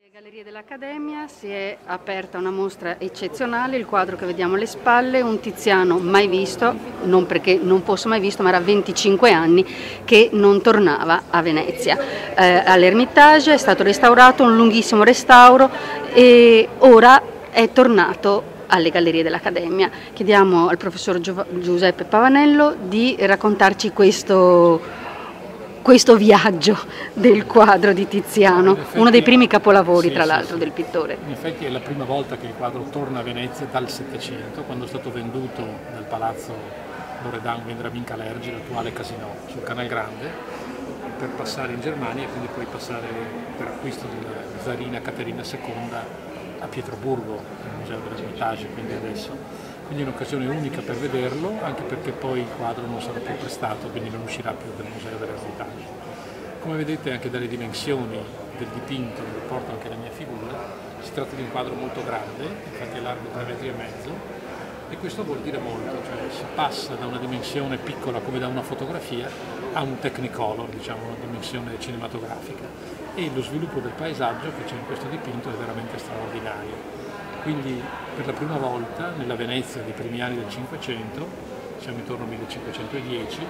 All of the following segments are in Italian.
Nelle gallerie dell'Accademia si è aperta una mostra eccezionale, il quadro che vediamo alle spalle, un Tiziano mai visto, non perché non fosse mai visto, ma era 25 anni che non tornava a Venezia. All'Ermitage è stato restaurato, un lunghissimo restauro, e ora è tornato alle gallerie dell'Accademia. Chiediamo al professor Giuseppe Pavanello di raccontarci questo viaggio del quadro di Tiziano, uno dei primi capolavori tra l'altro del pittore. In effetti è la prima volta che il quadro torna a Venezia dal Settecento, quando è stato venduto dal palazzo Loredan Vendramin Calergi, l'attuale Casino, sul Canal Grande, per passare in Germania e quindi poi passare per acquisto della zarina Caterina II a Pietroburgo, al Museo dell'Ermitage, quindi adesso. Quindi è un'occasione unica per vederlo, anche perché poi il quadro non sarà più prestato, quindi non uscirà più dal Museo dell'Ermitage. Come vedete anche dalle dimensioni del dipinto, in rapporto anche alla mia figura, si tratta di un quadro molto grande, infatti è largo 3,5 metri, e questo vuol dire molto, cioè si passa da una dimensione piccola come da una fotografia a un technicolor, diciamo una dimensione cinematografica, e lo sviluppo del paesaggio che c'è in questo dipinto è veramente straordinario. Quindi per la prima volta nella Venezia dei primi anni del Cinquecento, siamo intorno al 1510,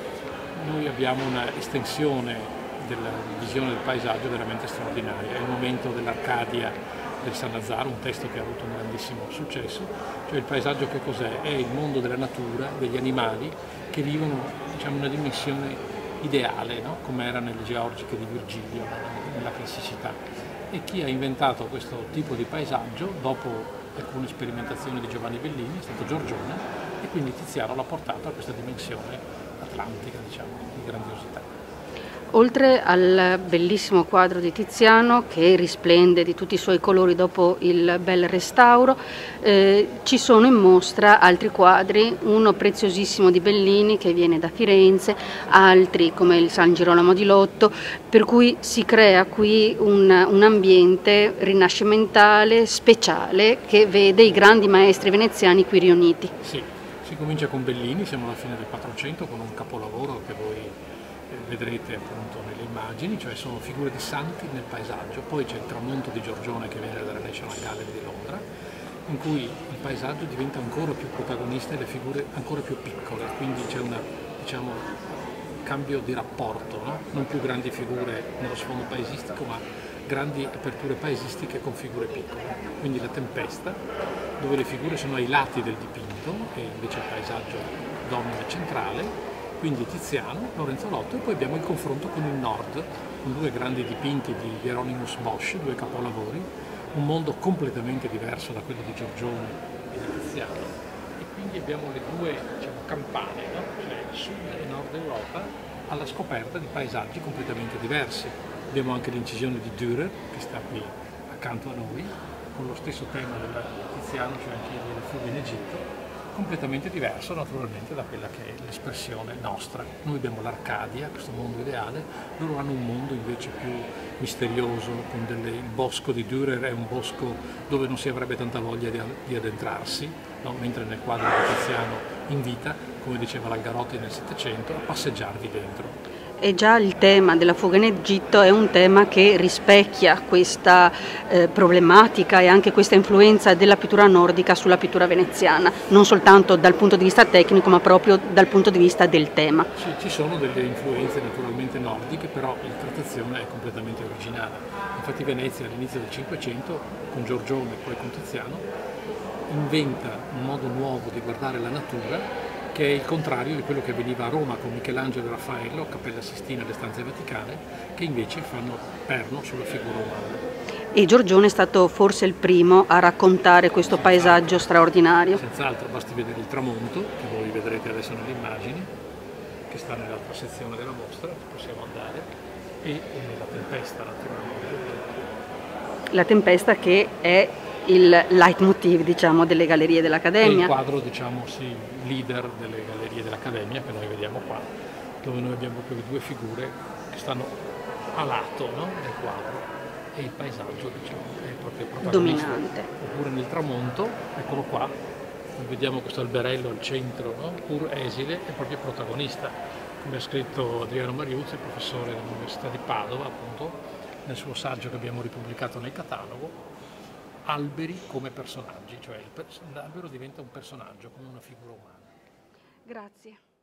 noi abbiamo una estensione della visione del paesaggio veramente straordinaria. È il momento dell'Arcadia del Sannazaro, un testo che ha avuto un grandissimo successo, cioè il paesaggio che cos'è? È il mondo della natura, degli animali che vivono, diciamo, una dimensione ideale, no? Come era nelle Georgiche di Virgilio, nella classicità. E chi ha inventato questo tipo di paesaggio, dopo alcune sperimentazioni di Giovanni Bellini, è stato Giorgione, e quindi Tiziano l'ha portato a questa dimensione atlantica, diciamo, di grandiosità. Oltre al bellissimo quadro di Tiziano, che risplende di tutti i suoi colori dopo il bel restauro, ci sono in mostra altri quadri, uno preziosissimo di Bellini che viene da Firenze, altri come il San Girolamo di Lotto, per cui si crea qui un ambiente rinascimentale, speciale, che vede i grandi maestri veneziani qui riuniti. Sì, si comincia con Bellini, siamo alla fine del 400, con un capolavoro che voi vedrete appunto nelle immagini, cioè sono figure di santi nel paesaggio. Poi c'è il tramonto di Giorgione che viene dalla National Gallery di Londra, in cui il paesaggio diventa ancora più protagonista e le figure ancora più piccole, quindi c'è un diciamo, cambio di rapporto, no? Non più grandi figure nello sfondo paesistico, ma grandi aperture paesistiche con figure piccole. Quindi la Tempesta, dove le figure sono ai lati del dipinto e invece il paesaggio domina centrale. Quindi Tiziano, Lorenzo Lotto, e poi abbiamo il confronto con il nord, con due grandi dipinti di Hieronymus Bosch, due capolavori, un mondo completamente diverso da quello di Giorgione e di Tiziano, e quindi abbiamo le due, diciamo, campane, no? Cioè sud e nord Europa, alla scoperta di paesaggi completamente diversi. Abbiamo anche l'incisione di Dürer, che sta qui accanto a noi, con lo stesso tema del Tiziano, cioè anche della fuga in Egitto, completamente diverso naturalmente da quella che è l'espressione nostra. Noi abbiamo l'Arcadia, questo mondo ideale, loro hanno un mondo invece più misterioso, con il bosco di Dürer è un bosco dove non si avrebbe tanta voglia di addentrarsi, no? Mentre nel quadro di Tiziano invita, come diceva Langarotti nel Settecento, a passeggiarvi dentro. E già il tema della fuga in Egitto è un tema che rispecchia questa problematica e anche questa influenza della pittura nordica sulla pittura veneziana, non soltanto dal punto di vista tecnico ma proprio dal punto di vista del tema. Sì, ci sono delle influenze naturalmente nordiche, però la trattazione è completamente originale. Infatti Venezia all'inizio del Cinquecento, con Giorgione e poi con Tiziano, inventa un modo nuovo di guardare la natura, che è il contrario di quello che avveniva a Roma con Michelangelo e Raffaello, Cappella Sistina e le stanze vaticane, che invece fanno perno sulla figura umana. E Giorgione è stato forse il primo a raccontare questo paesaggio straordinario. Senz'altro, basti vedere il tramonto, che voi vedrete adesso nelle immagini, che sta nell'altra sezione della mostra, possiamo andare, e la Tempesta naturalmente. La Tempesta che è il leitmotiv, diciamo, delle gallerie dell'Accademia. È il quadro, diciamo, sì, leader delle gallerie dell'Accademia, che noi vediamo qua, dove noi abbiamo proprio due figure che stanno a lato, no, del quadro, e il paesaggio, diciamo, è proprio protagonista. Dominante. Oppure nel tramonto, eccolo qua, vediamo questo alberello al centro, no, pur esile, è proprio protagonista. Come ha scritto Adriano Mariuzzi, professore dell'Università di Padova, appunto, nel suo saggio che abbiamo ripubblicato nel catalogo, alberi come personaggi, cioè l'albero diventa un personaggio, come una figura umana. Grazie.